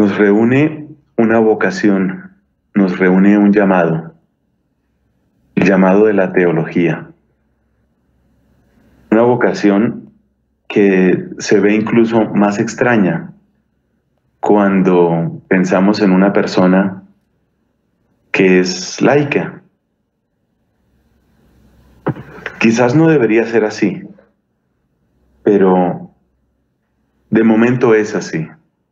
Nos reúne una vocación, nos reúne un llamado, el llamado de la teología. Una vocación que se ve incluso más extraña cuando pensamos en una persona que es laica. Quizás no debería ser así, pero de momento es así.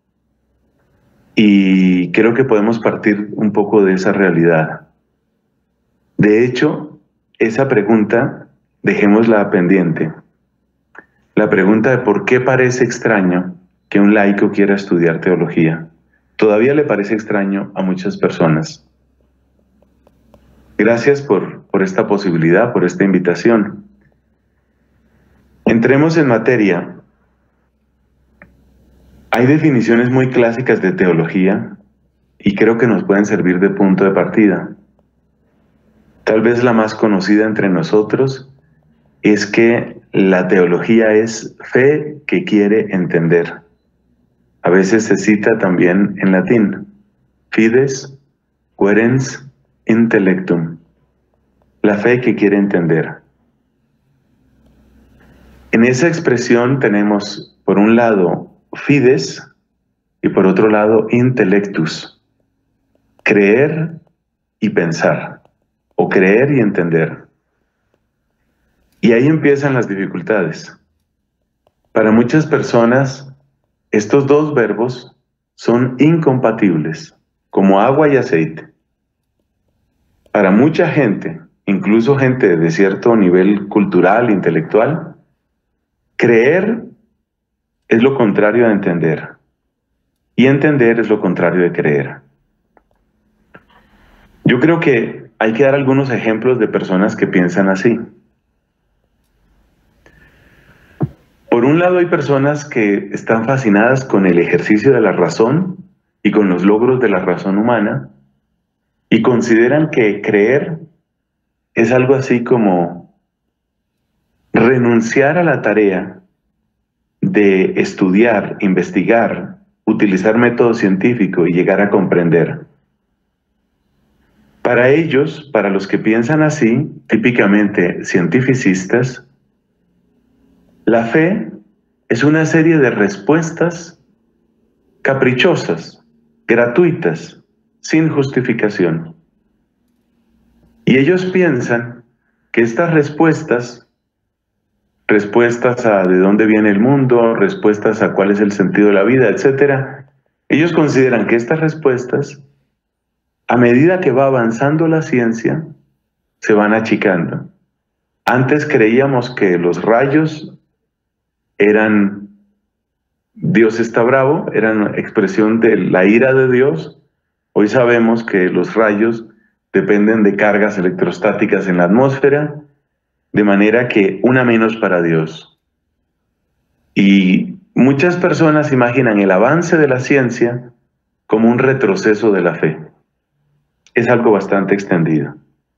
Y creo que podemos partir un poco de esa realidad. De hecho, esa pregunta, dejémosla pendiente. La pregunta de por qué parece extraño que un laico quiera estudiar teología. Todavía le parece extraño a muchas personas. Gracias por esta posibilidad, por esta invitación. Entremos en materia. Hay definiciones muy clásicas de teología y creo que nos pueden servir de punto de partida. Tal vez la más conocida entre nosotros es que la teología es fe que quiere entender. A veces se cita también en latín, fides querens intellectum, la fe que quiere entender. En esa expresión tenemos, por un lado, fides y por otro lado, intellectus, creer y pensar, o creer y entender. Y ahí empiezan las dificultades. Para muchas personas, estos dos verbos son incompatibles, como agua y aceite. Para mucha gente, incluso gente de cierto nivel cultural, intelectual, creer es lo contrario a entender, y entender es lo contrario de creer. Yo creo que hay que dar algunos ejemplos de personas que piensan así. Por un lado, hay personas que están fascinadas con el ejercicio de la razón y con los logros de la razón humana y consideran que creer es algo así como renunciar a la tarea de estudiar, investigar, utilizar método científico y llegar a comprender. Para ellos, para los que piensan así, típicamente cientificistas, la fe es una serie de respuestas caprichosas, gratuitas, sin justificación. Y ellos piensan que estas respuestas a de dónde viene el mundo, respuestas a cuál es el sentido de la vida, etc., ellos consideran que estas respuestas, a medida que va avanzando la ciencia, se van achicando. Antes creíamos que los rayos eran Dios está bravo, eran expresión de la ira de Dios. Hoy sabemos que los rayos dependen de cargas electrostáticas en la atmósfera, de manera que una menos para Dios. Y muchas personas imaginan el avance de la ciencia como un retroceso de la fe. Es algo bastante extendido.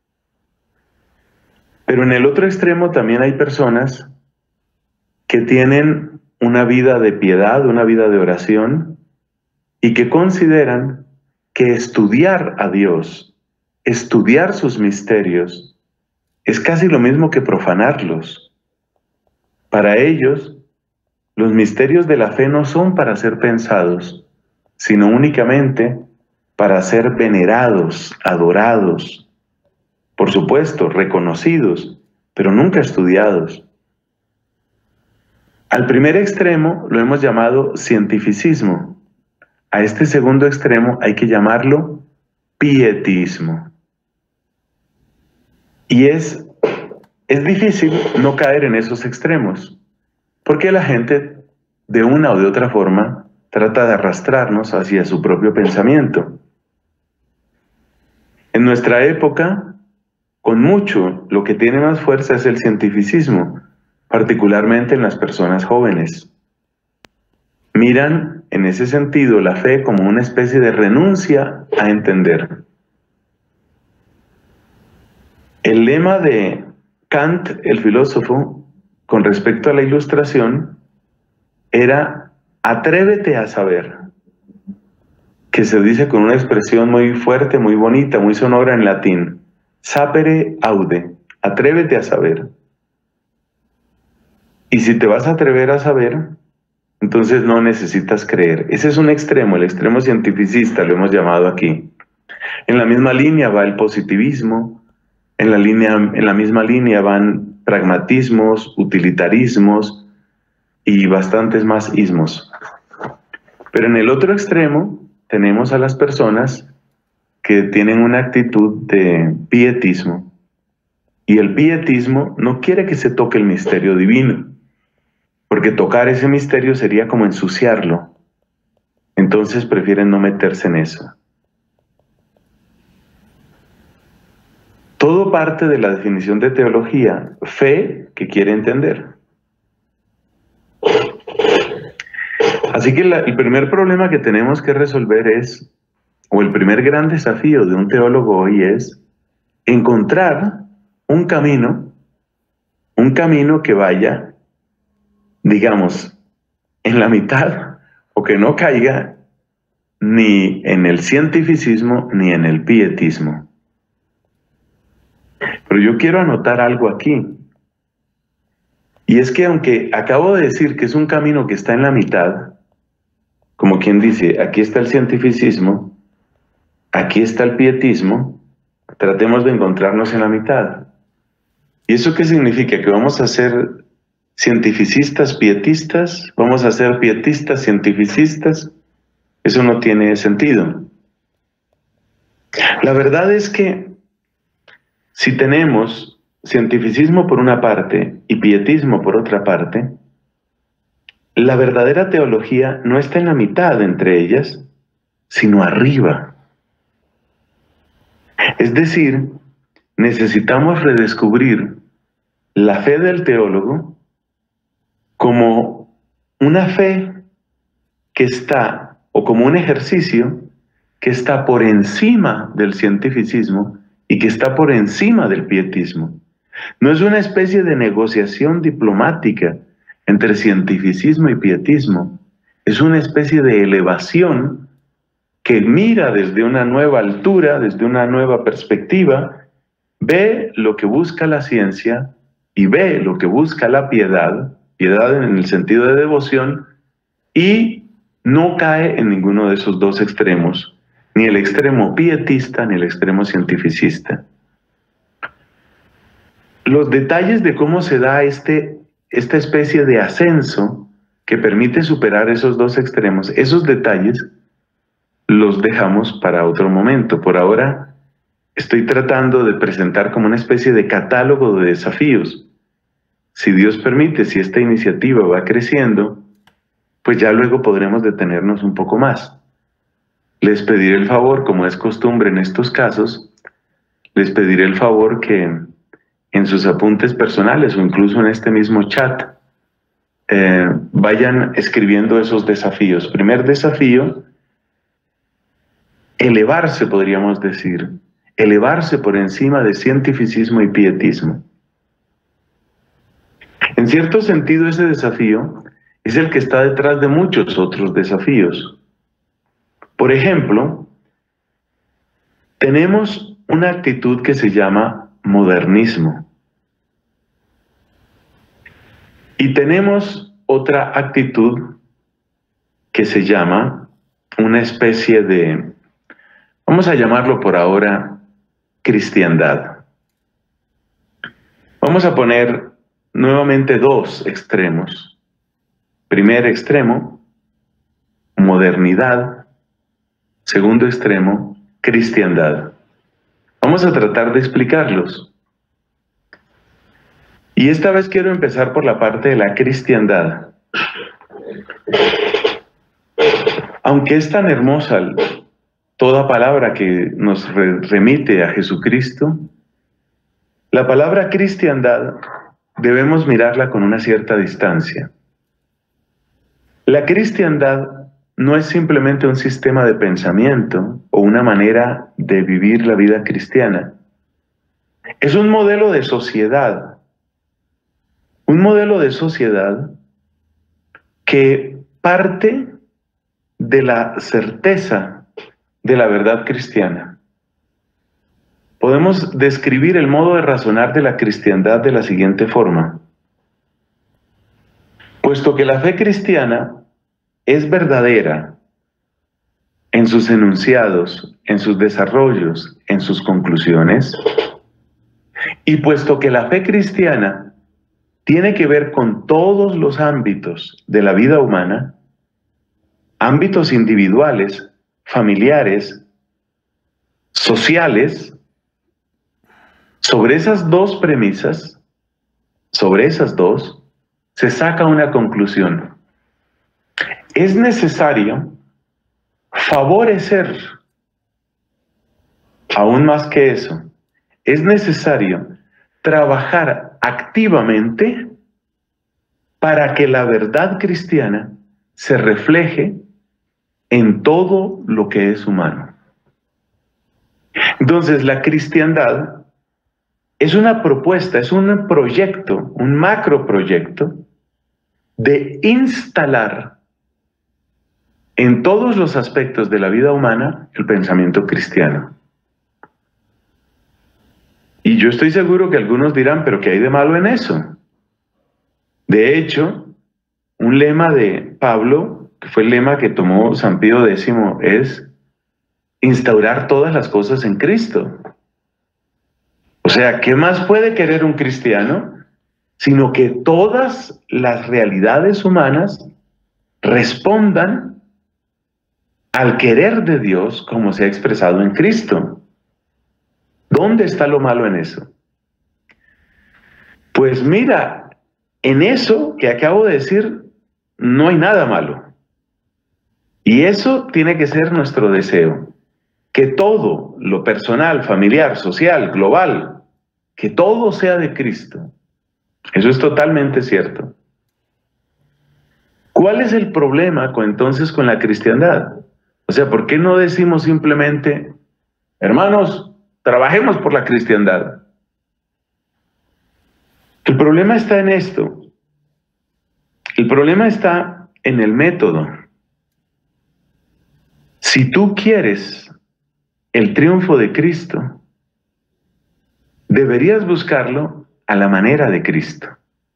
Pero en el otro extremo también hay personas que tienen una vida de piedad, una vida de oración, y que consideran que estudiar a Dios, estudiar sus misterios, es casi lo mismo que profanarlos. Para ellos, los misterios de la fe no son para ser pensados, sino únicamente para ser venerados, adorados, por supuesto, reconocidos, pero nunca estudiados. Al primer extremo lo hemos llamado cientificismo. A este segundo extremo hay que llamarlo pietismo. Y es difícil no caer en esos extremos, porque la gente, de una o de otra forma, trata de arrastrarnos hacia su propio pensamiento. En nuestra época, con mucho, lo que tiene más fuerza es el cientificismo, particularmente en las personas jóvenes. Miran, en ese sentido, la fe como una especie de renuncia a entender. El lema de Kant, el filósofo, con respecto a la Ilustración, era: atrévete a saber. que se dice con una expresión muy fuerte, muy bonita, muy sonora en latín. Sapere aude, atrévete a saber. Y si te vas a atrever a saber, entonces no necesitas creer. Ese es un extremo, el extremo cientificista lo hemos llamado aquí. En la misma línea va el positivismo, en la misma línea van pragmatismos, utilitarismos y bastantes más ismos. Pero en el otro extremo tenemos a las personas que tienen una actitud de pietismo. Y el pietismo no quiere que se toque el misterio divino, porque tocar ese misterio sería como ensuciarlo. Entonces prefieren no meterse en eso. Todo parte de la definición de teología, fe que quiere entender. Así que el primer problema que tenemos que resolver es, o el primer gran desafío de un teólogo hoy es, encontrar un camino que vaya, digamos, en la mitad, o que no caiga ni en el cientificismo ni en el pietismo. Pero yo quiero anotar algo aquí. Y es que aunque acabo de decir que es un camino que está en la mitad, como quien dice, aquí está el cientificismo, aquí está el pietismo, tratemos de encontrarnos en la mitad. ¿Y eso qué significa? ¿Que vamos a ser cientificistas pietistas? ¿Vamos a ser pietistas cientificistas? Eso no tiene sentido. La verdad es que si tenemos cientificismo por una parte y pietismo por otra parte, la verdadera teología no está en la mitad entre ellas, sino arriba. Es decir, necesitamos redescubrir la fe del teólogo como una fe que está, o como un ejercicio que está por encima del cientificismo y que está por encima del pietismo. No es una especie de negociación diplomática entre cientificismo y pietismo, es una especie de elevación que mira desde una nueva altura, desde una nueva perspectiva, ve lo que busca la ciencia y ve lo que busca la piedad, piedad en el sentido de devoción, y no cae en ninguno de esos dos extremos, ni el extremo pietista ni el extremo cientificista. Los detalles de cómo se da esta especie de ascenso que permite superar esos dos extremos, esos detalles los dejamos para otro momento. Por ahora estoy tratando de presentar como una especie de catálogo de desafíos. Si Dios permite, si esta iniciativa va creciendo, pues ya luego podremos detenernos un poco más. Les pediré el favor, como es costumbre en estos casos, les pediré el favor que en sus apuntes personales o incluso en este mismo chat vayan escribiendo esos desafíos. Primer desafío, elevarse, podríamos decir, elevarse por encima de cientificismo y pietismo. En cierto sentido, ese desafío es el que está detrás de muchos otros desafíos. Por ejemplo, tenemos una actitud que se llama modernismo. Y tenemos otra actitud que se llama una especie de, vamos a llamarlo por ahora, cristiandad. Vamos a poner nuevamente dos extremos. Primer extremo, modernidad. Segundo extremo, cristiandad. Vamos a tratar de explicarlos. Y esta vez quiero empezar por la parte de la cristiandad. Aunque es tan hermosa toda palabra que nos remite a Jesucristo, la palabra cristiandad debemos mirarla con una cierta distancia. La cristiandad no es simplemente un sistema de pensamiento o una manera de vivir la vida cristiana. Es un modelo de sociedad. Un modelo de sociedad que parte de la certeza de la verdad cristiana. Podemos describir el modo de razonar de la cristiandad de la siguiente forma. Puesto que la fe cristiana es verdadera en sus enunciados, en sus desarrollos, en sus conclusiones, y puesto que la fe cristiana tiene que ver con todos los ámbitos de la vida humana, ámbitos individuales, familiares, sociales, sobre esas dos premisas, sobre esas dos, se saca una conclusión. Es necesario favorecer, aún más que eso, es necesario trabajar activamente para que la verdad cristiana se refleje en todo lo que es humano. Entonces, la cristiandad es una propuesta, es un proyecto, un macroproyecto de instalar en todos los aspectos de la vida humana el pensamiento cristiano. Y yo estoy seguro que algunos dirán, pero ¿qué hay de malo en eso? De hecho, un lema de Pablo, que fue el lema que tomó San Pío X, es instaurar todas las cosas en Cristo. O sea, ¿qué más puede querer un cristiano? Sino que todas las realidades humanas respondan al querer de Dios como se ha expresado en Cristo. ¿Dónde está lo malo en eso? Pues mira, en eso que acabo de decir, no hay nada malo. Y eso tiene que ser nuestro deseo. Que todo, lo personal, familiar, social, global, que todo sea de Cristo. Eso es totalmente cierto. ¿Cuál es el problema entonces con la cristiandad? O sea, ¿por qué no decimos simplemente, hermanos, trabajemos por la cristiandad? El problema está en esto. El problema está en el método. Si tú quieres el triunfo de Cristo, deberías buscarlo a la manera de Cristo.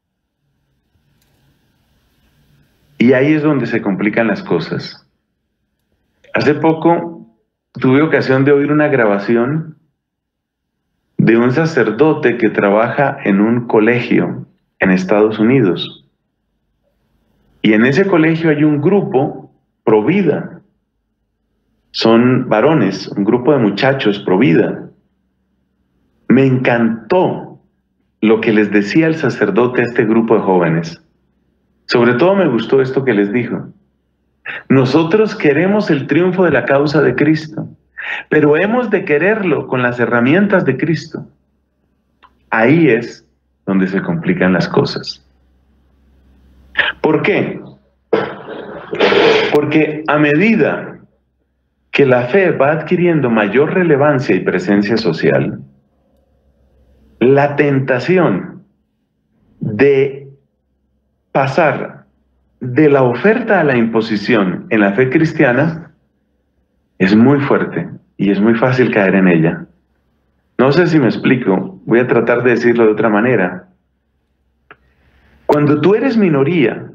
Y ahí es donde se complican las cosas. Hace poco tuve ocasión de oír una grabación de un sacerdote que trabaja en un colegio en Estados Unidos. Y en ese colegio hay un grupo pro vida. Son varones, un grupo de muchachos pro vida. Me encantó lo que les decía el sacerdote a este grupo de jóvenes. Sobre todo me gustó esto que les dijo. Nosotros queremos el triunfo de la causa de Cristo, pero hemos de quererlo con las herramientas de Cristo. Ahí es donde se complican las cosas. ¿Por qué? Porque a medida que la fe va adquiriendo mayor relevancia y presencia social, la tentación de pasar de la oferta a la imposición en la fe cristiana es muy fuerte y es muy fácil caer en ella. No sé si me explico, voy a tratar de decirlo de otra manera. Cuando tú eres minoría,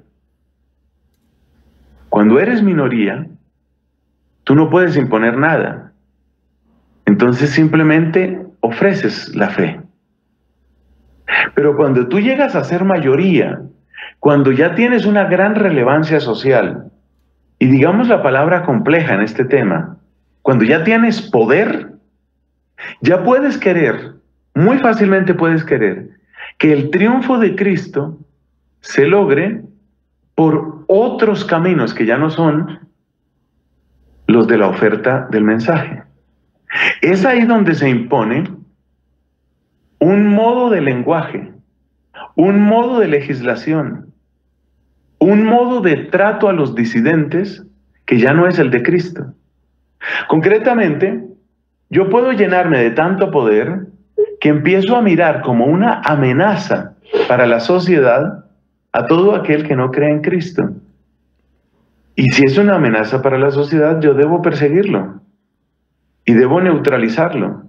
tú no puedes imponer nada. Entonces simplemente ofreces la fe. Pero cuando tú llegas a ser mayoría, cuando ya tienes una gran relevancia social, y digamos la palabra compleja en este tema, cuando ya tienes poder, ya puedes querer, muy fácilmente puedes querer, que el triunfo de Cristo se logre por otros caminos que ya no son los de la oferta del mensaje. Es ahí donde se impone un modo de lenguaje, un modo de legislación, un modo de trato a los disidentes que ya no es el de Cristo. Concretamente, yo puedo llenarme de tanto poder que empiezo a mirar como una amenaza para la sociedad a todo aquel que no cree en Cristo. Y si es una amenaza para la sociedad, yo debo perseguirlo. y debo neutralizarlo.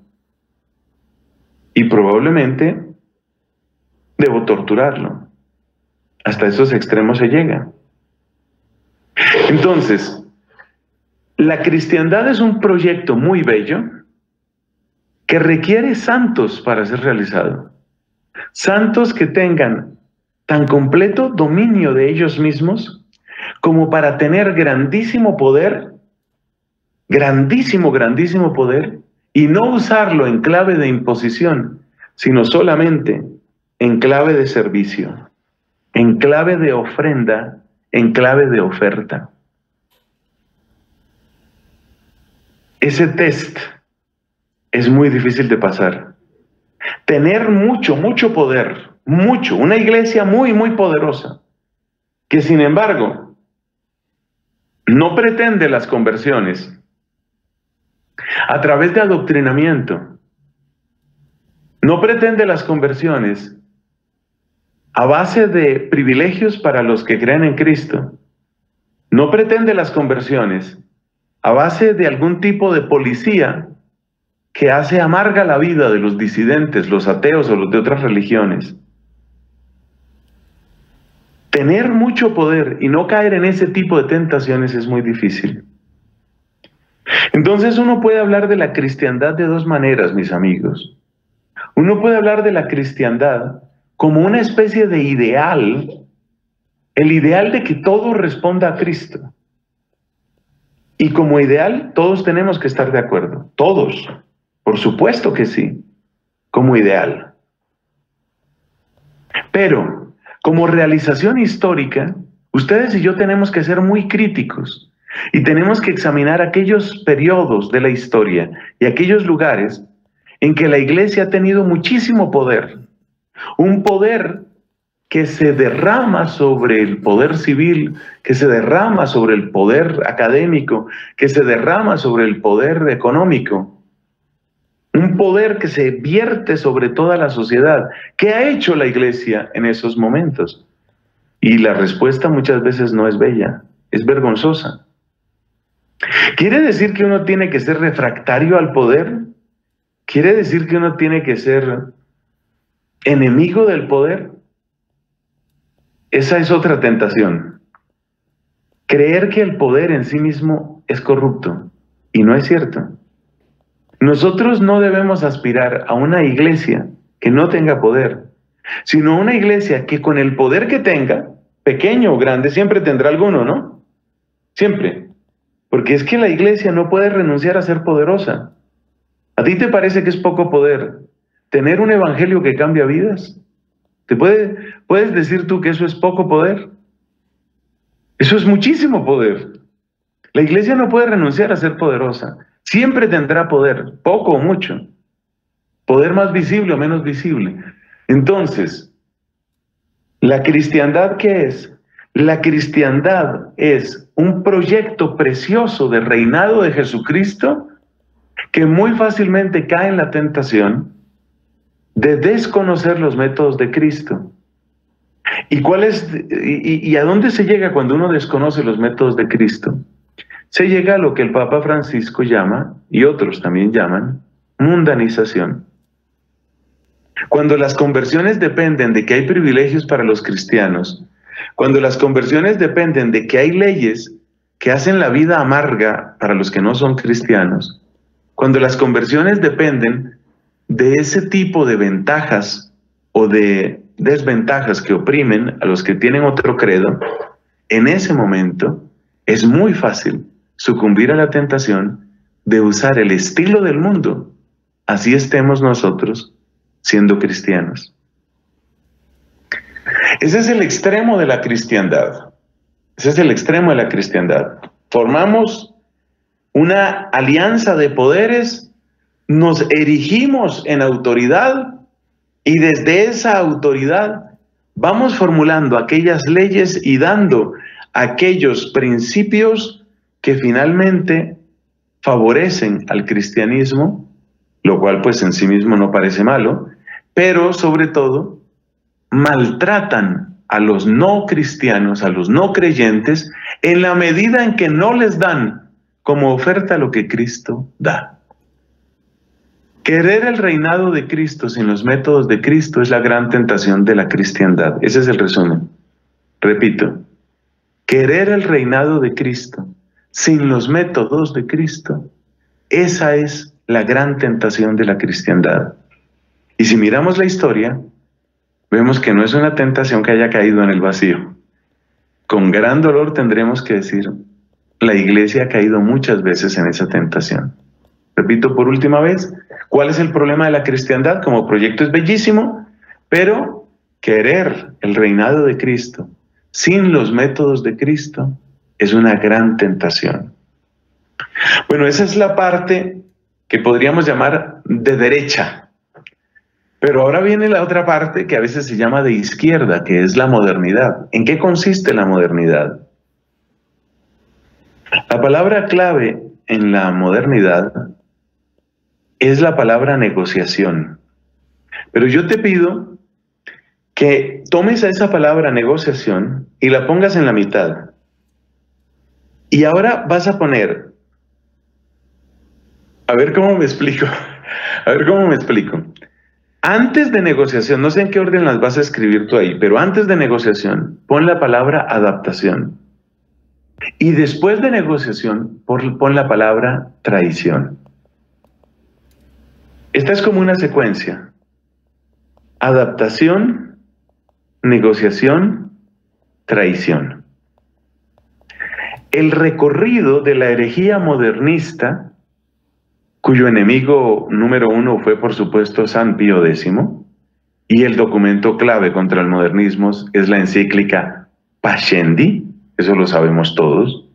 Y probablemente debo torturarlo. Hasta esos extremos se llega. Entonces, la cristiandad es un proyecto muy bello que requiere santos para ser realizado. Santos que tengan tan completo dominio de ellos mismos como para tener grandísimo poder, grandísimo poder, y no usarlo en clave de imposición, sino solamente en clave de servicio, en clave de ofrenda, en clave de oferta. Ese test es muy difícil de pasar. Tener mucho poder, una iglesia muy poderosa, que sin embargo no pretende las conversiones a través de adoctrinamiento, no pretende las conversiones a base de privilegios para los que creen en Cristo, no pretende las conversiones a base de algún tipo de policía que hace amarga la vida de los disidentes, los ateos o los de otras religiones. Tener mucho poder y no caer en ese tipo de tentaciones es muy difícil. Entonces uno puede hablar de la cristiandad de dos maneras, mis amigos. Uno puede hablar de la cristiandad como una especie de ideal, el ideal de que todo responda a Cristo. Y como ideal, todos tenemos que estar de acuerdo, todos, por supuesto que sí, como ideal. Pero, como realización histórica, ustedes y yo tenemos que ser muy críticos y tenemos que examinar aquellos periodos de la historia y aquellos lugares en que la iglesia ha tenido muchísimo poder, un poder que se derrama sobre el poder civil, que se derrama sobre el poder académico, que se derrama sobre el poder económico, un poder que se vierte sobre toda la sociedad. ¿Qué ha hecho la iglesia en esos momentos? Y la respuesta muchas veces no es bella, es vergonzosa. ¿Quiere decir que uno tiene que ser refractario al poder? ¿Quiere decir que uno tiene que ser enemigo del poder? Esa es otra tentación. Creer que el poder en sí mismo es corrupto. Y no es cierto. Nosotros no debemos aspirar a una iglesia que no tenga poder, sino una iglesia que con el poder que tenga, pequeño o grande, siempre tendrá alguno, ¿no? Siempre. Porque es que la iglesia no puede renunciar a ser poderosa. ¿A ti te parece que es poco poder tener un evangelio que cambia vidas? ¿Puedes decir tú que eso es poco poder? Eso es muchísimo poder. La iglesia no puede renunciar a ser poderosa. Siempre tendrá poder, poco o mucho. Poder más visible o menos visible. Entonces, ¿la cristiandad qué es? La cristiandad es un proyecto precioso de reinado de Jesucristo que muy fácilmente cae en la tentación de desconocer los métodos de Cristo. ¿Y a dónde se llega cuando uno desconoce los métodos de Cristo? Se llega a lo que el Papa Francisco llama, y otros también llaman, mundanización. Cuando las conversiones dependen de que hay privilegios para los cristianos, cuando las conversiones dependen de que hay leyes que hacen la vida amarga para los que no son cristianos, cuando las conversiones dependen de ese tipo de ventajas o de desventajas que oprimen a los que tienen otro credo, en ese momento es muy fácil sucumbir a la tentación de usar el estilo del mundo, así estemos nosotros siendo cristianos. Ese es el extremo de la cristiandad. Ese es el extremo de la cristiandad. Formamos una alianza de poderes, nos erigimos en autoridad y desde esa autoridad vamos formulando aquellas leyes y dando aquellos principios que finalmente favorecen al cristianismo, lo cual pues en sí mismo no parece malo, pero sobre todo maltratan a los no cristianos, a los no creyentes, en la medida en que no les dan como oferta lo que Cristo da. Querer el reinado de Cristo sin los métodos de Cristo es la gran tentación de la cristiandad. Ese es el resumen. Repito, querer el reinado de Cristo sin los métodos de Cristo, esa es la gran tentación de la cristiandad. Y si miramos la historia, vemos que no es una tentación que haya caído en el vacío. Con gran dolor tendremos que decir, la iglesia ha caído muchas veces en esa tentación. Repito por última vez, ¿cuál es el problema de la cristiandad? Como proyecto es bellísimo, pero querer el reinado de Cristo sin los métodos de Cristo es una gran tentación. Bueno, esa es la parte que podríamos llamar de derecha. Pero ahora viene la otra parte que a veces se llama de izquierda, que es la modernidad. ¿En qué consiste la modernidad? La palabra clave en la modernidad es la palabra negociación. Pero yo te pido que tomes a esa palabra negociación y la pongas en la mitad. Y ahora vas a poner, a ver cómo me explico, Antes de negociación, no sé en qué orden las vas a escribir tú ahí, pero antes de negociación, pon la palabra adaptación. Y después de negociación, pon la palabra traición. Esta es como una secuencia. Adaptación, negociación, traición. El recorrido de la herejía modernista, cuyo enemigo número uno fue por supuesto San Pío X, y el documento clave contra el modernismo es la encíclica Pascendi, eso lo sabemos todos.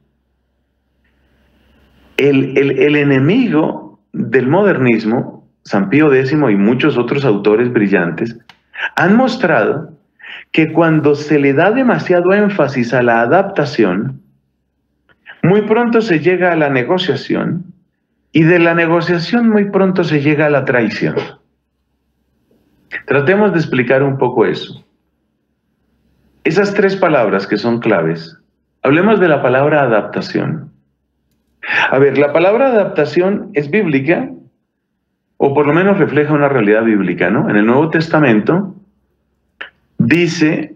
El enemigo del modernismo, San Pío X y muchos otros autores brillantes, han mostrado que cuando se le da demasiado énfasis a la adaptación, muy pronto se llega a la negociación, y de la negociación muy pronto se llega a la traición. Tratemos de explicar un poco eso. Esas tres palabras que son claves. Hablemos de la palabra adaptación. A ver, la palabra adaptación es bíblica, o por lo menos refleja una realidad bíblica, ¿no? En el Nuevo Testamento dice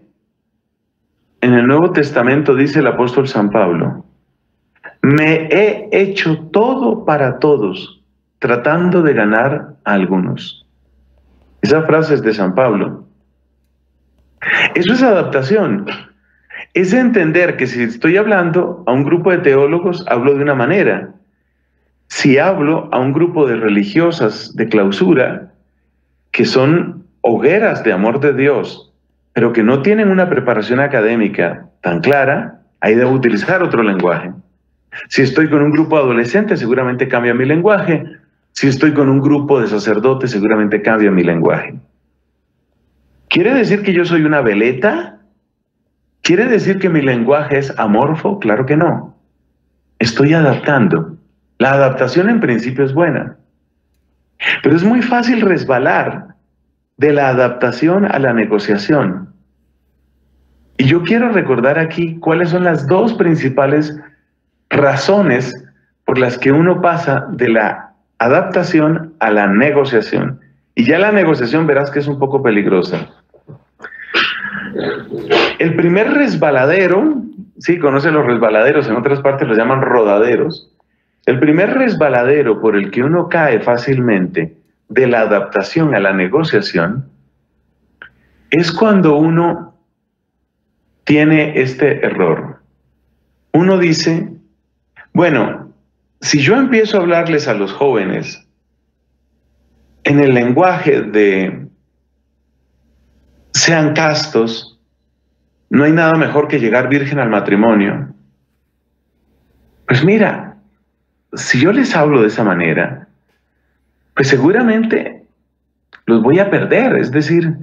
el apóstol San Pablo, me he hecho todo para todos, tratando de ganar a algunos. Esa frase es de San Pablo. Eso es adaptación. Es entender que si estoy hablando a un grupo de teólogos, hablo de una manera. Si hablo a un grupo de religiosas de clausura, que son hogueras de amor de Dios, pero que no tienen una preparación académica tan clara, ahí debo utilizar otro lenguaje. Si estoy con un grupo de adolescentes, seguramente cambia mi lenguaje. Si estoy con un grupo de sacerdotes, seguramente cambia mi lenguaje. ¿Quiere decir que yo soy una veleta? ¿Quiere decir que mi lenguaje es amorfo? Claro que no. Estoy adaptando. La adaptación en principio es buena. Pero es muy fácil resbalar de la adaptación a la negociación. Y yo quiero recordar aquí cuáles son las dos principales razones por las que uno pasa de la adaptación a la negociación. Y ya la negociación verás que es un poco peligrosa. El primer resbaladero, sí, conoce los resbaladeros, en otras partes los llaman rodaderos. El primer resbaladero por el que uno cae fácilmente de la adaptación a la negociación es cuando uno tiene este error. Uno dice, bueno, si yo empiezo a hablarles a los jóvenes en el lenguaje de sean castos, no hay nada mejor que llegar virgen al matrimonio. Pues mira, si yo les hablo de esa manera, pues seguramente los voy a perder, es decir,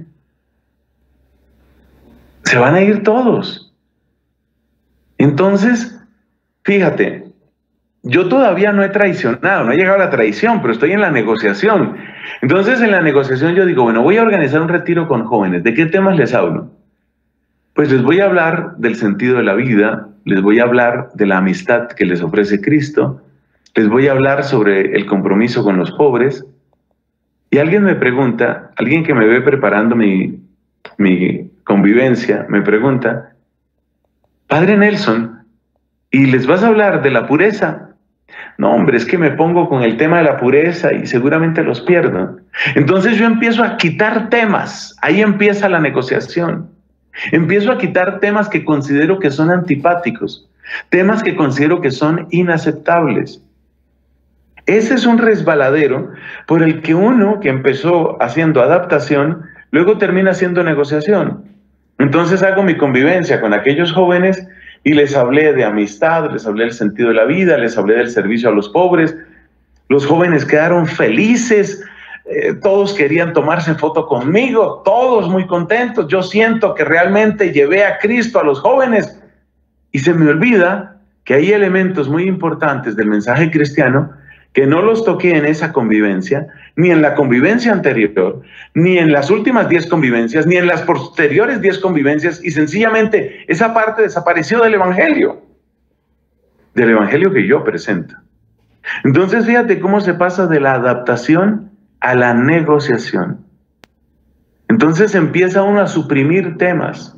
se van a ir todos. Entonces, fíjate, yo todavía no he traicionado, no he llegado a la traición, pero estoy en la negociación. Entonces, en la negociación yo digo, bueno, voy a organizar un retiro con jóvenes. ¿De qué temas les hablo? Pues les voy a hablar del sentido de la vida, les voy a hablar de la amistad que les ofrece Cristo, les voy a hablar sobre el compromiso con los pobres, Y alguien me pregunta, alguien que me ve preparando mi convivencia, me pregunta, Padre Nelson, ¿y les vas a hablar de la pureza? No, hombre, es que me pongo con el tema de la pureza y seguramente los pierdo. Entonces yo empiezo a quitar temas, ahí empieza la negociación. Empiezo a quitar temas que considero que son antipáticos, temas que considero que son inaceptables. Ese es un resbaladero por el que uno que empezó haciendo adaptación, luego termina haciendo negociación. Entonces hago mi convivencia con aquellos jóvenes y les hablé de amistad, les hablé del sentido de la vida, les hablé del servicio a los pobres. Los jóvenes quedaron felices, todos querían tomarse foto conmigo, todos muy contentos. Yo siento que realmente llevé a Cristo a los jóvenes y se me olvida que hay elementos muy importantes del mensaje cristiano que no los toqué en esa convivencia, ni en la convivencia anterior, ni en las últimas 10 convivencias, ni en las posteriores 10 convivencias, y sencillamente esa parte desapareció del evangelio que yo presento. Entonces fíjate cómo se pasa de la adaptación a la negociación. Entonces empieza uno a suprimir temas.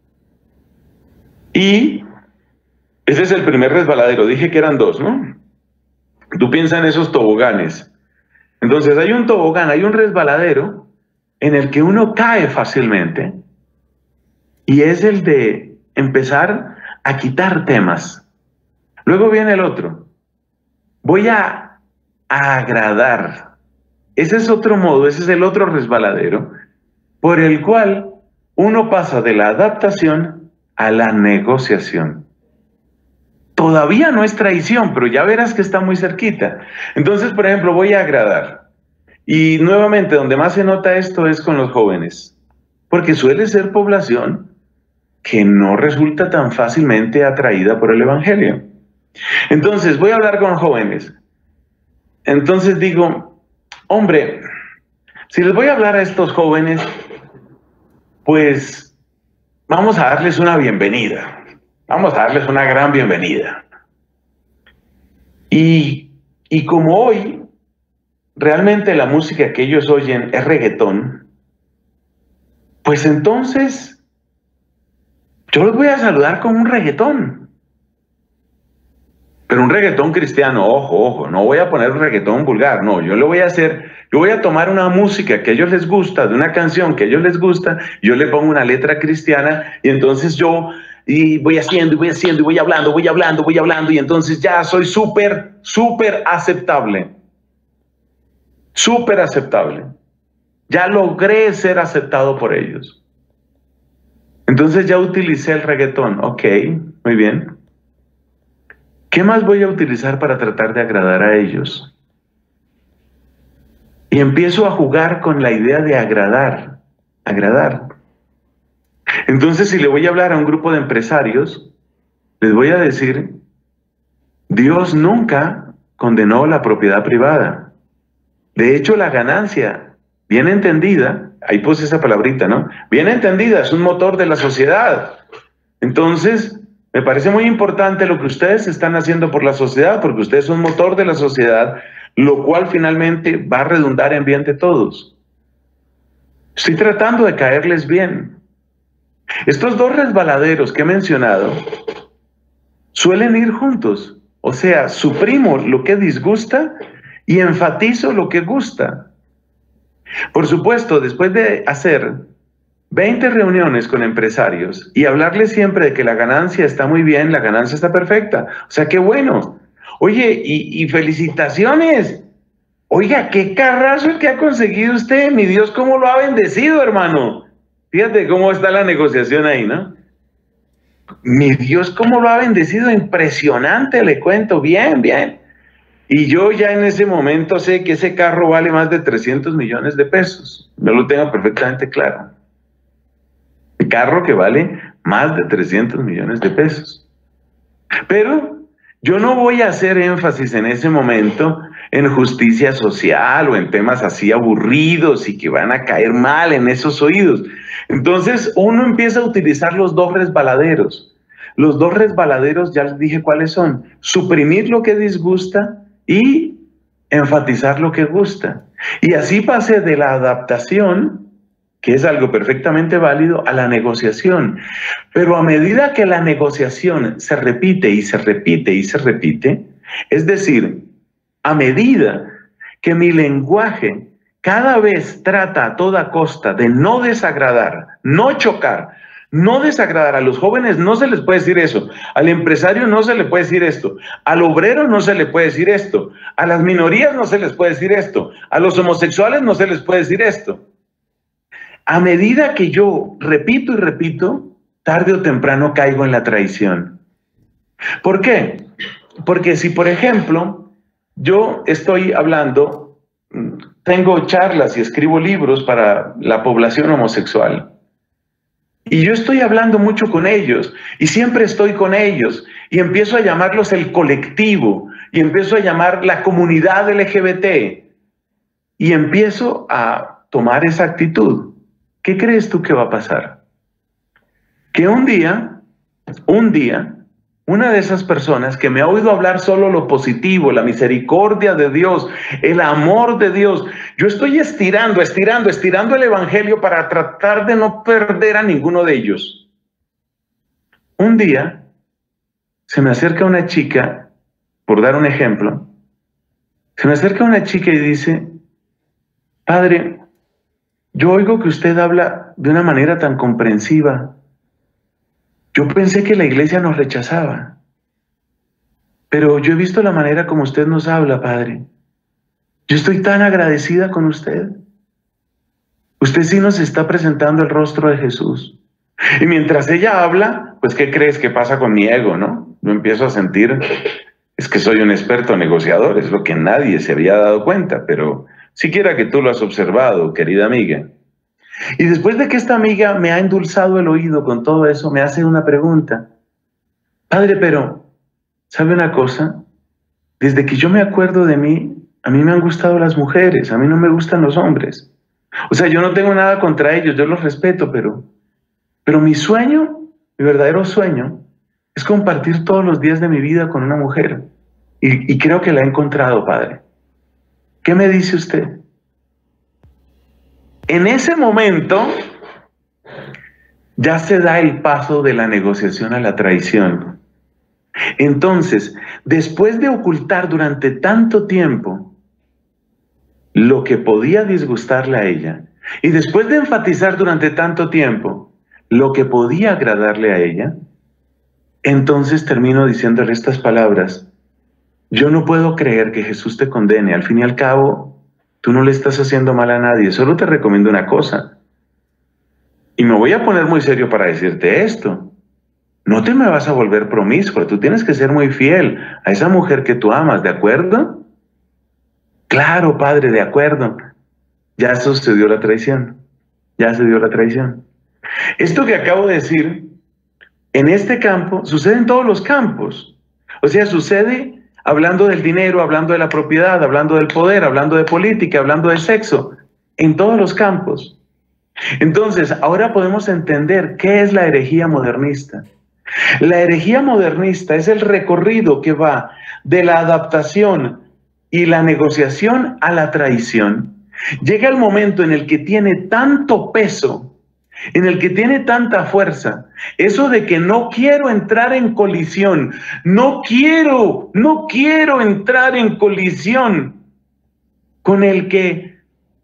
Y ese es el primer resbaladero, dije que eran 2, ¿no? Tú piensas en esos toboganes. Entonces hay un tobogán, hay un resbaladero en el que uno cae fácilmente y es el de empezar a quitar temas. Luego viene el otro. Voy a agradar. Ese es otro modo, ese es el otro resbaladero por el cual uno pasa de la adaptación a la negociación. Todavía no es traición, pero ya verás que está muy cerquita. Entonces, por ejemplo, voy a agradar. Y nuevamente, donde más se nota esto es con los jóvenes, porque suele ser población que no resulta tan fácilmente atraída por el evangelio. Entonces, voy a hablar con jóvenes. Entonces digo, hombre, si les voy a hablar a estos jóvenes, pues vamos a darles una bienvenida. Vamos a darles una gran bienvenida. Y como hoy realmente la música que ellos oyen es reggaetón, pues entonces yo los voy a saludar con un reggaetón. Pero un reggaetón cristiano, ojo, no voy a poner un reggaetón vulgar, no, yo voy a tomar una música que a ellos les gusta, de una canción que a ellos les gusta, yo le pongo una letra cristiana y entonces y voy haciendo, y voy hablando, y entonces ya soy súper aceptable. Súper aceptable. Ya logré ser aceptado por ellos. Entonces ya utilicé el reggaetón. Ok, muy bien. ¿Qué más voy a utilizar para tratar de agradar a ellos? Y empiezo a jugar con la idea de agradar. Entonces, si le voy a hablar a un grupo de empresarios, les voy a decir, Dios nunca condenó la propiedad privada. De hecho, la ganancia, bien entendida, ahí puse esa palabrita, ¿no? Bien entendida, es un motor de la sociedad. Entonces, me parece muy importante lo que ustedes están haciendo por la sociedad, porque ustedes son motor de la sociedad, lo cual finalmente va a redundar en bien de todos. Estoy tratando de caerles bien. Estos 2 resbaladeros que he mencionado suelen ir juntos. O sea, suprimo lo que disgusta y enfatizo lo que gusta. Por supuesto, después de hacer 20 reuniones con empresarios y hablarles siempre de que la ganancia está muy bien, la ganancia está perfecta. O sea, qué bueno. Oye, y felicitaciones. Oiga, qué carrazo el que ha conseguido usted. Mi Dios, cómo lo ha bendecido, hermano. Fíjate cómo está la negociación ahí, ¿no? Mi Dios, cómo lo ha bendecido. Impresionante, le cuento. Bien. Y yo ya en ese momento sé que ese carro vale más de 300 millones de pesos. Yo lo tengo perfectamente claro. El carro que vale más de 300 millones de pesos. Pero yo no voy a hacer énfasis en ese momento en justicia social o en temas así aburridos y que van a caer mal en esos oídos. Entonces uno empieza a utilizar los 2 resbaladeros. Los 2 resbaladeros ya les dije cuáles son. Suprimir lo que disgusta y enfatizar lo que gusta. Y así pasé de la adaptación, que es algo perfectamente válido, a la negociación. Pero a medida que la negociación se repite y se repite y se repite, es decir, a medida que mi lenguaje cada vez trata a toda costa de no desagradar, no chocar, no desagradar a los jóvenes, no se les puede decir eso, al empresario no se le puede decir esto, al obrero no se le puede decir esto, a las minorías no se les puede decir esto, a los homosexuales no se les puede decir esto. A medida que yo repito y repito, tarde o temprano caigo en la traición. ¿Por qué? Porque si, por ejemplo, yo estoy hablando, tengo charlas y escribo libros para la población homosexual, y yo estoy hablando mucho con ellos, y siempre estoy con ellos, y empiezo a llamarlos el colectivo, y empiezo a llamar la comunidad LGBT, y empiezo a tomar esa actitud. ¿Qué crees tú que va a pasar? Que un día, una de esas personas que me ha oído hablar solo lo positivo, la misericordia de Dios, el amor de Dios, yo estoy estirando el evangelio para tratar de no perder a ninguno de ellos. Un día se me acerca una chica, por dar un ejemplo, se me acerca una chica y dice: Padre, yo oigo que usted habla de una manera tan comprensiva. Yo pensé que la iglesia nos rechazaba, pero yo he visto la manera como usted nos habla, Padre. Yo estoy tan agradecida con usted. Usted sí nos está presentando el rostro de Jesús. Y mientras ella habla, pues ¿qué crees que pasa con mi ego, no? Yo empiezo a sentir, es que soy un experto negociador, es lo que nadie se había dado cuenta, pero siquiera que tú lo has observado, querida amiga. Y después de que esta amiga me ha endulzado el oído con todo eso, me hace una pregunta. Padre, pero, ¿sabe una cosa? Desde que yo me acuerdo de mí, a mí me han gustado las mujeres, a mí no me gustan los hombres. O sea, yo no tengo nada contra ellos, yo los respeto, pero mi sueño, mi verdadero sueño, es compartir todos los días de mi vida con una mujer. Y creo que la he encontrado, Padre. ¿Qué me dice usted? En ese momento ya se da el paso de la negociación a la traición. Entonces, después de ocultar durante tanto tiempo lo que podía disgustarle a ella, y después de enfatizar durante tanto tiempo lo que podía agradarle a ella, entonces termino diciéndole estas palabras: yo no puedo creer que Jesús te condene, al fin y al cabo, tú no le estás haciendo mal a nadie, solo te recomiendo una cosa. Y me voy a poner muy serio para decirte esto. No te me vas a volver promiscuo, tú tienes que ser muy fiel a esa mujer que tú amas, ¿de acuerdo? Claro, Padre, de acuerdo. Ya sucedió la traición, ya se dio la traición. Esto que acabo de decir, en este campo, sucede en todos los campos. O sea, sucede hablando del dinero, hablando de la propiedad, hablando del poder, hablando de política, hablando de sexo, en todos los campos. Entonces, ahora podemos entender qué es la herejía modernista. La herejía modernista es el recorrido que va de la adaptación y la negociación a la traición. Llega el momento en el que tiene tanto peso, en el que tiene tanta fuerza, eso de que no quiero entrar en colisión, no quiero entrar en colisión con el que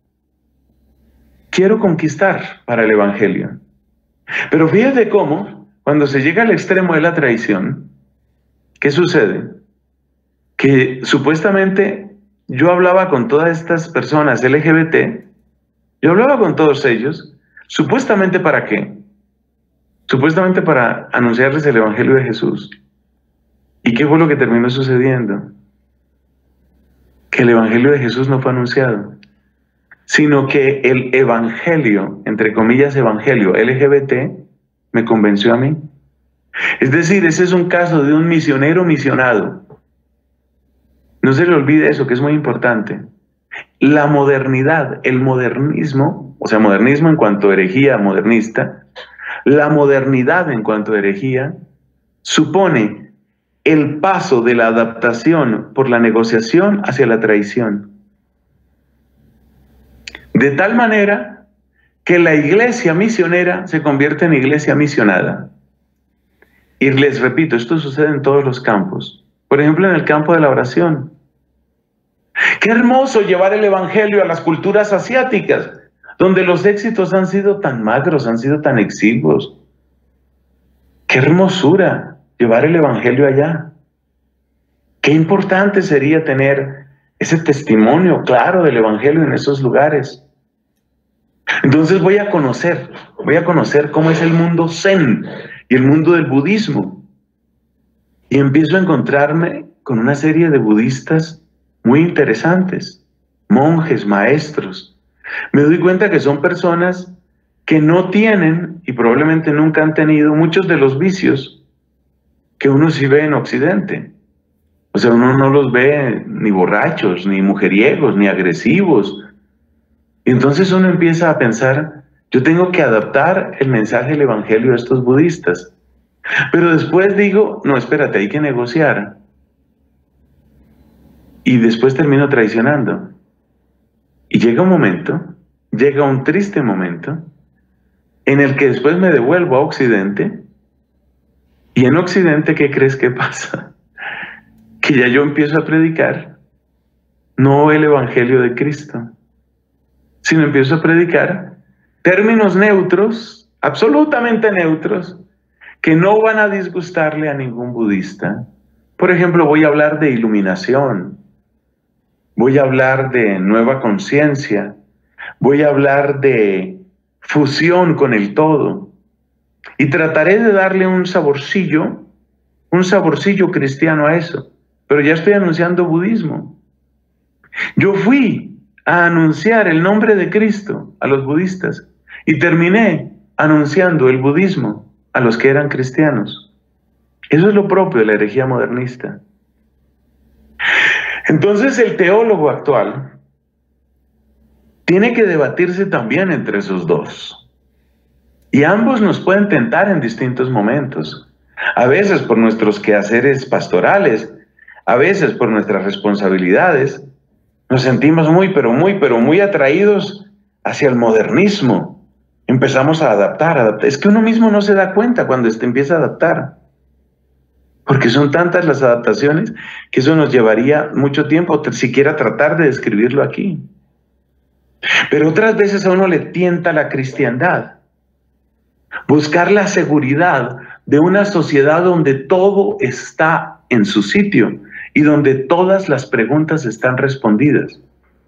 quiero conquistar para el evangelio. Pero fíjate cómo, cuando se llega al extremo de la traición, ¿qué sucede? Que supuestamente yo hablaba con todas estas personas LGBT, yo hablaba con todos ellos, ¿supuestamente para qué? Supuestamente para anunciarles el evangelio de Jesús. ¿Y qué fue lo que terminó sucediendo? Que el evangelio de Jesús no fue anunciado, sino que el evangelio, entre comillas evangelio LGBT, me convenció a mí. Es decir, ese es un caso de un misionero misionado. No se le olvide eso, que es muy importante. La modernidad, el modernismo, o sea, modernismo en cuanto a herejía modernista, la modernidad en cuanto a herejía, supone el paso de la adaptación por la negociación hacia la traición. De tal manera que la iglesia misionera se convierte en iglesia misionada. Y les repito, esto sucede en todos los campos. Por ejemplo, en el campo de la oración. Qué hermoso llevar el evangelio a las culturas asiáticas, donde los éxitos han sido tan magros, han sido tan exiguos. Qué hermosura llevar el evangelio allá. Qué importante sería tener ese testimonio claro del evangelio en esos lugares. Entonces voy a conocer cómo es el mundo zen y el mundo del budismo. Y empiezo a encontrarme con una serie de budistas muy interesantes, monjes, maestros. Me doy cuenta que son personas que no tienen y probablemente nunca han tenido muchos de los vicios que uno sí ve en Occidente. O sea, uno no los ve ni borrachos, ni mujeriegos, ni agresivos. Y entonces uno empieza a pensar, yo tengo que adaptar el mensaje del evangelio a estos budistas. Pero después digo, no, espérate, hay que negociar. Y después termino traicionando. Y llega un triste momento, en el que después me devuelvo a Occidente. Y en Occidente, ¿qué crees que pasa? Que ya yo empiezo a predicar no el evangelio de Cristo, sino empiezo a predicar términos neutros, absolutamente neutros, que no van a disgustarle a ningún budista. Por ejemplo, voy a hablar de iluminación, voy a hablar de nueva conciencia, voy a hablar de fusión con el todo, y trataré de darle un saborcillo cristiano a eso, pero ya estoy anunciando budismo. Yo fui a anunciar el nombre de Cristo a los budistas y terminé anunciando el budismo a los que eran cristianos. Eso es lo propio de la herejía modernista. Entonces el teólogo actual tiene que debatirse también entre esos dos. Y ambos nos pueden tentar en distintos momentos. A veces por nuestros quehaceres pastorales, a veces por nuestras responsabilidades, nos sentimos muy atraídos hacia el modernismo. Empezamos a adaptar. Es que uno mismo no se da cuenta cuando empieza a adaptar. Porque son tantas las adaptaciones que eso nos llevaría mucho tiempo, siquiera tratar de describirlo aquí. Pero otras veces a uno le tienta la cristiandad. Buscar la seguridad de una sociedad donde todo está en su sitio y donde todas las preguntas están respondidas.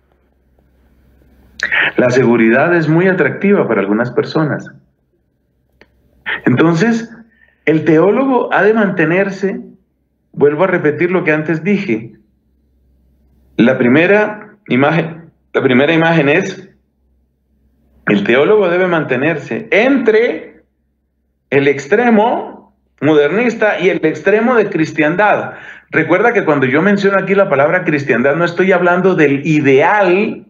La seguridad es muy atractiva para algunas personas. Entonces, el teólogo ha de mantenerse, vuelvo a repetir lo que antes dije. La primera imagen es, el teólogo debe mantenerse entre el extremo modernista y el extremo de cristiandad. Recuerda que cuando yo menciono aquí la palabra cristiandad, no estoy hablando del ideal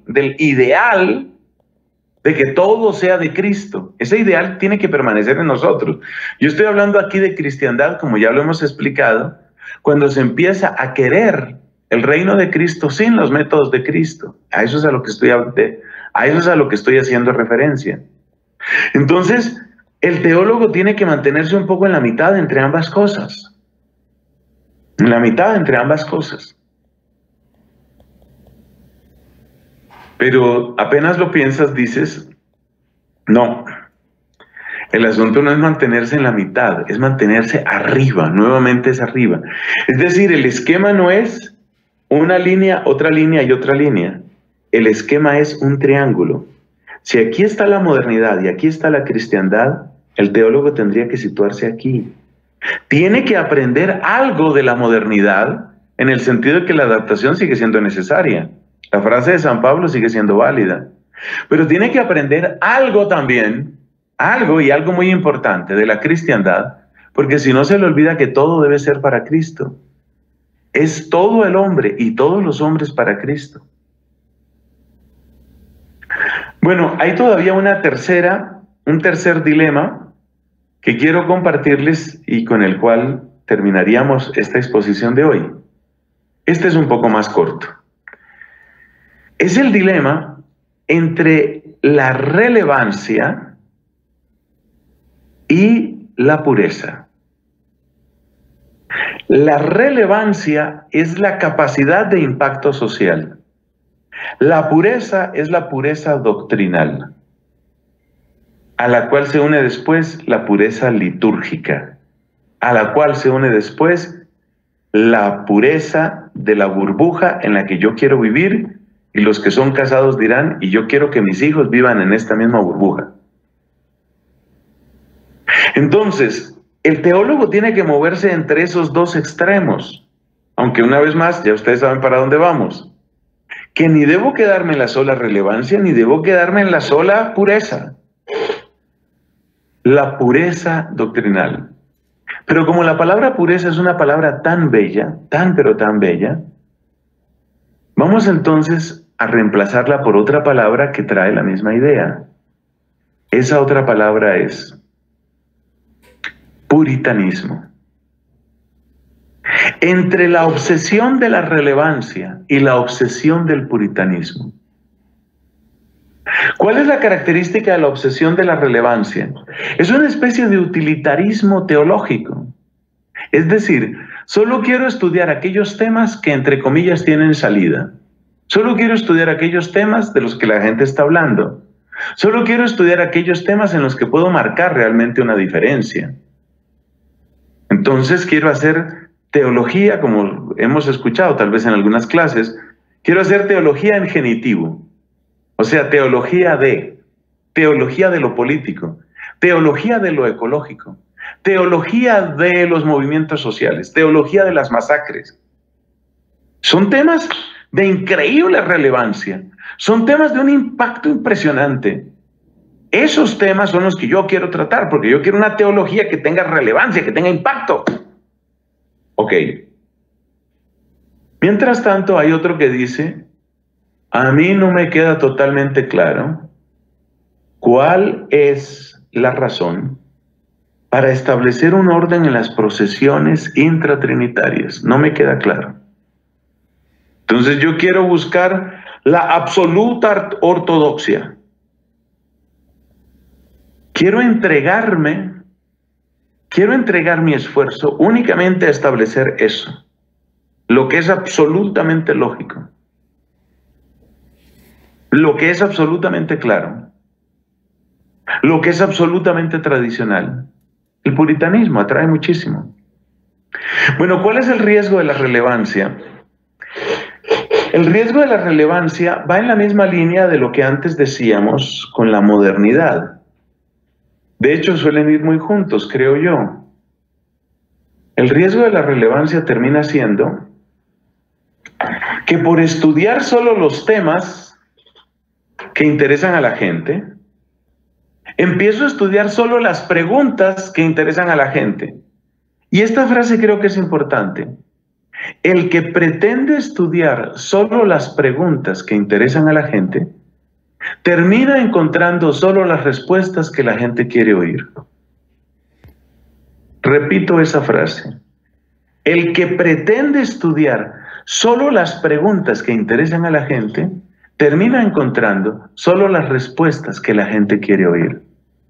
de que todo sea de Cristo. Ese ideal tiene que permanecer en nosotros. Yo estoy hablando aquí de cristiandad, como ya lo hemos explicado, cuando se empieza a querer el reino de Cristo sin los métodos de Cristo. A eso es a lo que estoy haciendo referencia. Entonces, el teólogo tiene que mantenerse un poco en la mitad entre ambas cosas. En la mitad entre ambas cosas. Pero apenas lo piensas, dices, no. El asunto no es mantenerse en la mitad, es mantenerse arriba, nuevamente es arriba. Es decir, el esquema no es una línea, otra línea y otra línea. El esquema es un triángulo. Si aquí está la modernidad y aquí está la cristiandad, el teólogo tendría que situarse aquí. Tiene que aprender algo de la modernidad en el sentido de que la adaptación sigue siendo necesaria. La frase de San Pablo sigue siendo válida. Pero tiene que aprender algo también, algo muy importante de la cristiandad, porque si no se le olvida que todo debe ser para Cristo. Es todo el hombre y todos los hombres para Cristo. Bueno, hay todavía un tercer dilema que quiero compartirles y con el cual terminaríamos esta exposición de hoy. Este es un poco más corto. Es el dilema entre la relevancia y la pureza. La relevancia es la capacidad de impacto social. La pureza es la pureza doctrinal, a la cual se une después la pureza litúrgica, a la cual se une después la pureza de la burbuja en la que yo quiero vivir, y los que son casados dirán, y yo quiero que mis hijos vivan en esta misma burbuja. Entonces, el teólogo tiene que moverse entre esos dos extremos, aunque una vez más, ya ustedes saben para dónde vamos, que ni debo quedarme en la sola relevancia, ni debo quedarme en la sola pureza. La pureza doctrinal. Pero como la palabra pureza es una palabra tan bella, tan pero tan bella, vamos entonces a reemplazarla por otra palabra que trae la misma idea. Esa otra palabra es puritanismo. Entre la obsesión de la relevancia y la obsesión del puritanismo. ¿Cuál es la característica de la obsesión de la relevancia? Es una especie de utilitarismo teológico. Es decir, solo quiero estudiar aquellos temas que entre comillas tienen salida. Solo quiero estudiar aquellos temas de los que la gente está hablando. Solo quiero estudiar aquellos temas en los que puedo marcar realmente una diferencia. Entonces quiero hacer teología, como hemos escuchado tal vez en algunas clases, quiero hacer teología en genitivo. O sea, teología de lo político, teología de lo ecológico, teología de los movimientos sociales, teología de las masacres. Son temas de increíble relevancia, son temas de un impacto impresionante. Esos temas son los que yo quiero tratar, porque yo quiero una teología que tenga relevancia, que tenga impacto. Ok. Mientras tanto, hay otro que dice, a mí no me queda totalmente claro cuál es la razón para establecer un orden en las procesiones intratrinitarias. No me queda claro. Entonces yo quiero buscar la absoluta ortodoxia. Quiero entregar mi esfuerzo únicamente a establecer eso, lo que es absolutamente lógico, lo que es absolutamente claro, lo que es absolutamente tradicional. El puritanismo atrae muchísimo. Bueno, ¿cuál es el riesgo de la relevancia? El riesgo de la relevancia va en la misma línea de lo que antes decíamos con la modernidad. De hecho, suelen ir muy juntos, creo yo. El riesgo de la relevancia termina siendo que por estudiar solo los temas que interesan a la gente, empiezo a estudiar solo las preguntas que interesan a la gente. Y esta frase creo que es importante. El que pretende estudiar solo las preguntas que interesan a la gente, termina encontrando solo las respuestas que la gente quiere oír. Repito esa frase. El que pretende estudiar solo las preguntas que interesan a la gente, termina encontrando solo las respuestas que la gente quiere oír.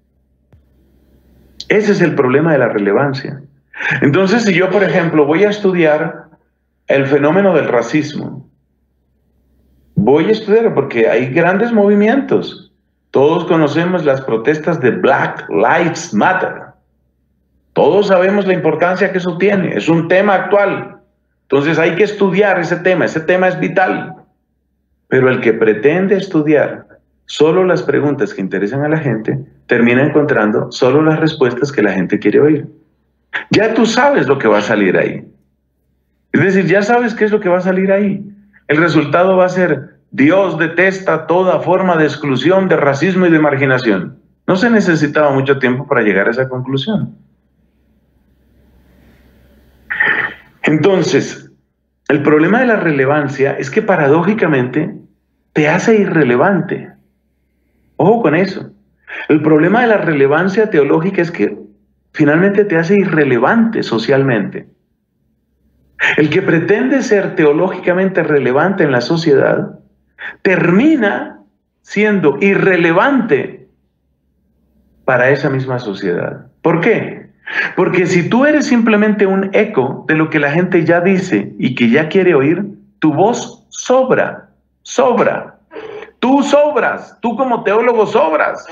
Ese es el problema de la relevancia. Entonces, si yo, por ejemplo, voy a estudiar el fenómeno del racismo, voy a estudiar porque hay grandes movimientos. Todos conocemos las protestas de Black Lives Matter. Todos sabemos la importancia que eso tiene. Es un tema actual. Entonces hay que estudiar ese tema es vital. Pero el que pretende estudiar solo las preguntas que interesan a la gente, termina encontrando solo las respuestas que la gente quiere oír. Ya tú sabes lo que va a salir ahí. Es decir, ya sabes qué es lo que va a salir ahí. El resultado va a ser: Dios detesta toda forma de exclusión, de racismo y de marginación. No se necesitaba mucho tiempo para llegar a esa conclusión. Entonces, el problema de la relevancia es que paradójicamente te hace irrelevante. Ojo con eso. El problema de la relevancia teológica es que finalmente te hace irrelevante socialmente. El que pretende ser teológicamente relevante en la sociedad termina siendo irrelevante para esa misma sociedad. ¿Por qué? Porque si tú eres simplemente un eco de lo que la gente ya dice y que ya quiere oír, tu voz sobra. Tú sobras, tú como teólogo sobras.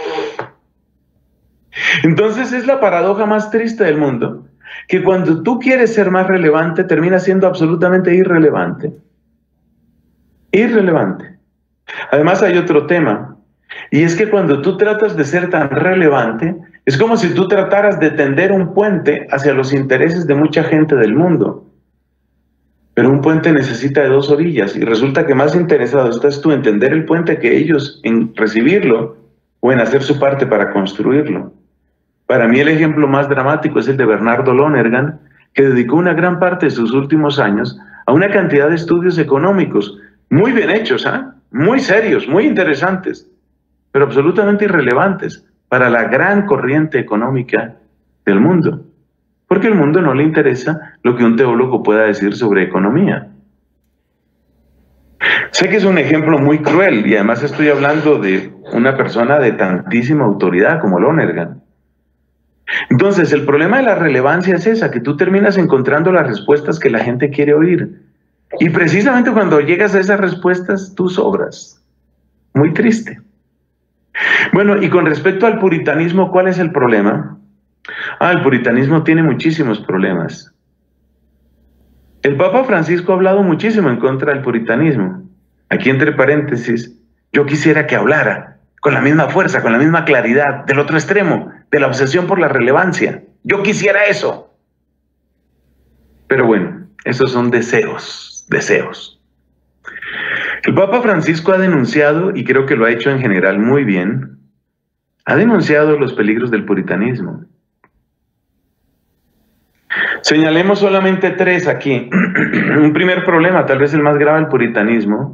Entonces es la paradoja más triste del mundo, que cuando tú quieres ser más relevante, terminas siendo absolutamente irrelevante. Irrelevante. Además hay otro tema, y es que cuando tú tratas de ser tan relevante, es como si tú trataras de tender un puente hacia los intereses de mucha gente del mundo. Pero un puente necesita de dos orillas, y resulta que más interesado estás tú en tender el puente que ellos en recibirlo o en hacer su parte para construirlo. Para mí el ejemplo más dramático es el de Bernardo Lonergan, que dedicó una gran parte de sus últimos años a una cantidad de estudios económicos muy bien hechos, muy serios, muy interesantes, pero absolutamente irrelevantes para la gran corriente económica del mundo. Porque al mundo no le interesa lo que un teólogo pueda decir sobre economía. Sé que es un ejemplo muy cruel y además estoy hablando de una persona de tantísima autoridad como Lonergan. Entonces, el problema de la relevancia es esa, que tú terminas encontrando las respuestas que la gente quiere oír. Y precisamente cuando llegas a esas respuestas, tú sobras. Muy triste. Bueno, y con respecto al puritanismo, ¿cuál es el problema? El puritanismo tiene muchísimos problemas. El Papa Francisco ha hablado muchísimo en contra del puritanismo. Aquí entre paréntesis, yo quisiera que hablara con la misma fuerza, con la misma claridad, del otro extremo, de la obsesión por la relevancia. Yo quisiera eso. Pero bueno, esos son deseos. El Papa Francisco ha denunciado, y creo que lo ha hecho en general muy bien, ha denunciado los peligros del puritanismo. Señalemos solamente tres aquí. Un primer problema, tal vez el más grave del puritanismo.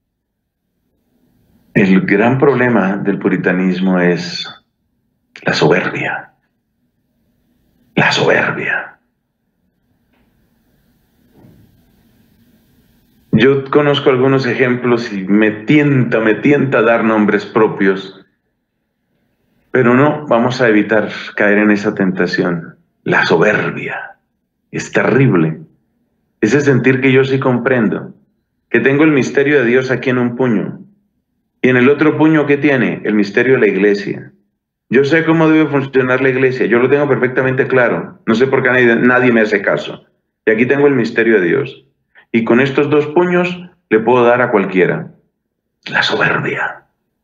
El gran problema del puritanismo es la soberbia. La soberbia. Yo conozco algunos ejemplos y me tienta dar nombres propios, pero no, vamos a evitar caer en esa tentación. La soberbia es terrible. Ese sentir que yo sí comprendo, que tengo el misterio de Dios aquí en un puño, y en el otro puño, ¿qué tiene? El misterio de la iglesia. Yo sé cómo debe funcionar la iglesia, yo lo tengo perfectamente claro, no sé por qué nadie me hace caso. Y aquí tengo el misterio de Dios. Y con estos dos puños le puedo dar a cualquiera. La soberbia.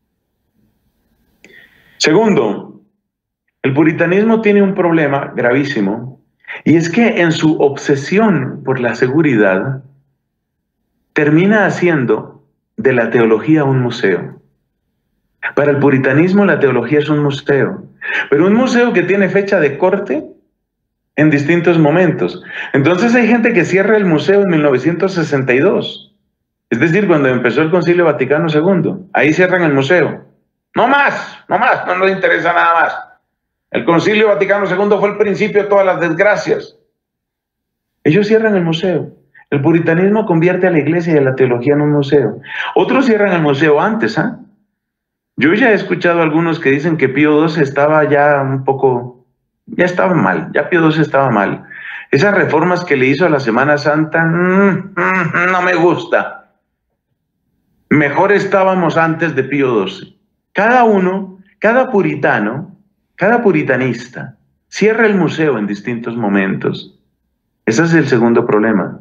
Segundo, el puritanismo tiene un problema gravísimo, y es que en su obsesión por la seguridad, termina haciendo de la teología un museo. Para el puritanismo la teología es un museo, pero un museo que tiene fecha de corte en distintos momentos. Entonces hay gente que cierra el museo en 1962, es decir, cuando empezó el Concilio Vaticano II. Ahí cierran el museo. No más, no nos interesa nada más. El Concilio Vaticano II fue el principio de todas las desgracias. Ellos cierran el museo. El puritanismo convierte a la iglesia y a la teología en un museo. Otros cierran el museo antes, Yo ya he escuchado a algunos que dicen que Pío XII estaba ya un poco, ya estaba mal, ya Pío XII estaba mal. Esas reformas que le hizo a la Semana Santa, no me gusta. Mejor estábamos antes de Pío XII. Cada uno, cada puritano, cada puritanista, cierra el museo en distintos momentos. Ese es el segundo problema.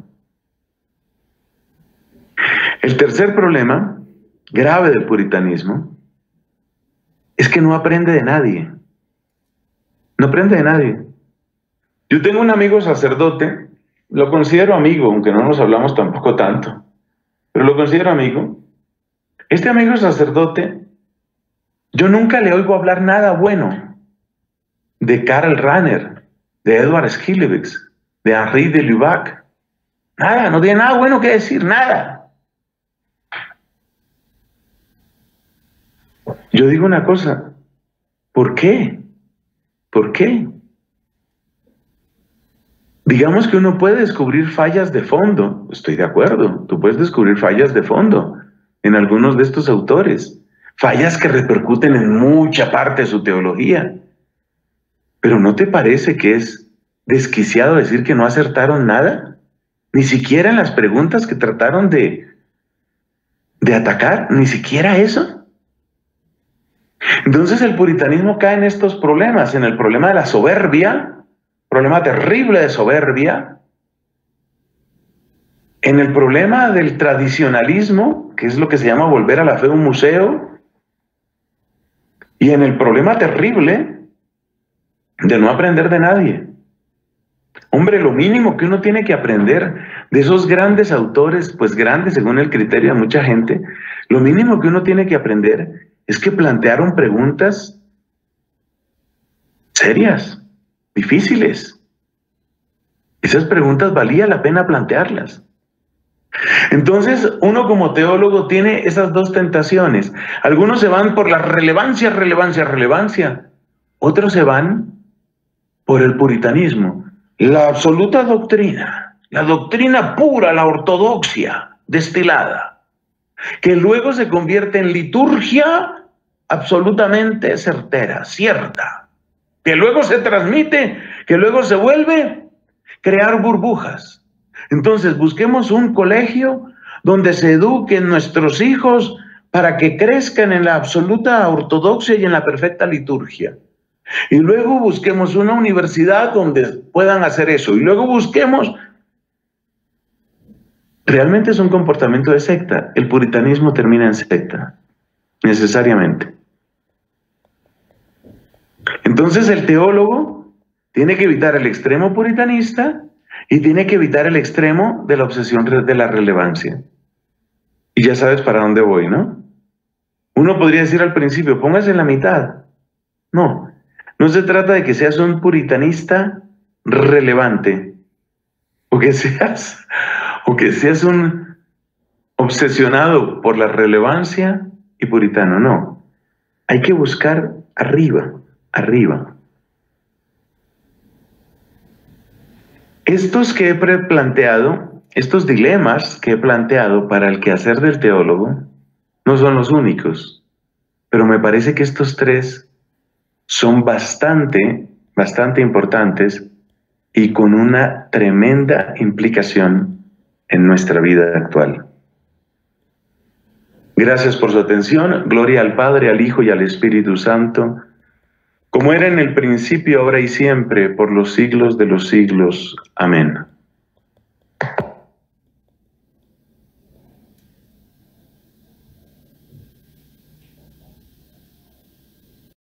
El tercer problema, grave del puritanismo, es que no aprende de nadie. No aprende de nadie. Yo tengo un amigo sacerdote, lo considero amigo, aunque no nos hablamos tampoco tanto, pero lo considero amigo. Este amigo sacerdote, yo nunca le oigo hablar nada bueno de Karl Rahner, de Edward Schillebeeckx, de Henri de Lubac. Nada, no tiene nada bueno que decir, nada. Yo digo una cosa, ¿por qué? ¿Por qué? Digamos que uno puede descubrir fallas de fondo, estoy de acuerdo, tú puedes descubrir fallas de fondo en algunos de estos autores, fallas que repercuten en mucha parte de su teología. Pero ¿no te parece que es desquiciado decir que no acertaron nada? Ni siquiera en las preguntas que trataron de atacar, ni siquiera eso. Entonces el puritanismo cae en estos problemas, en el problema de la soberbia, problema terrible de soberbia, en el problema del tradicionalismo, que es lo que se llama volver a la fe un museo, y en el problema terrible de no aprender de nadie. Hombre, lo mínimo que uno tiene que aprender de esos grandes autores, pues grandes según el criterio de mucha gente, lo mínimo que uno tiene que aprender es que plantearon preguntas serias, difíciles. Esas preguntas valía la pena plantearlas. Entonces, uno como teólogo tiene esas dos tentaciones. Algunos se van por la relevancia, relevancia, relevancia. Otros se van por el puritanismo. La absoluta doctrina, la doctrina pura, la ortodoxia destilada, que luego se convierte en liturgia absolutamente certera, cierta, que luego se transmite, que luego se vuelve crear burbujas. Entonces busquemos un colegio donde se eduquen nuestros hijos para que crezcan en la absoluta ortodoxia y en la perfecta liturgia. Y luego busquemos una universidad donde puedan hacer eso. Y luego busquemos... Realmente es un comportamiento de secta. El puritanismo termina en secta, necesariamente. Entonces el teólogo tiene que evitar el extremo puritanista y tiene que evitar el extremo de la obsesión de la relevancia. Y ya sabes para dónde voy, ¿no? Uno podría decir al principio, póngase en la mitad. No, no se trata de que seas un puritanista relevante, o que seas un obsesionado por la relevancia y puritano, no. Hay que buscar arriba, arriba. Estos que he planteado, estos dilemas que he planteado para el quehacer del teólogo, no son los únicos, pero me parece que estos tres son bastante importantes y con una tremenda implicación en nuestra vida actual. Gracias por su atención. Gloria al Padre, al Hijo y al Espíritu Santo, como era en el principio, ahora y siempre, por los siglos de los siglos. Amén.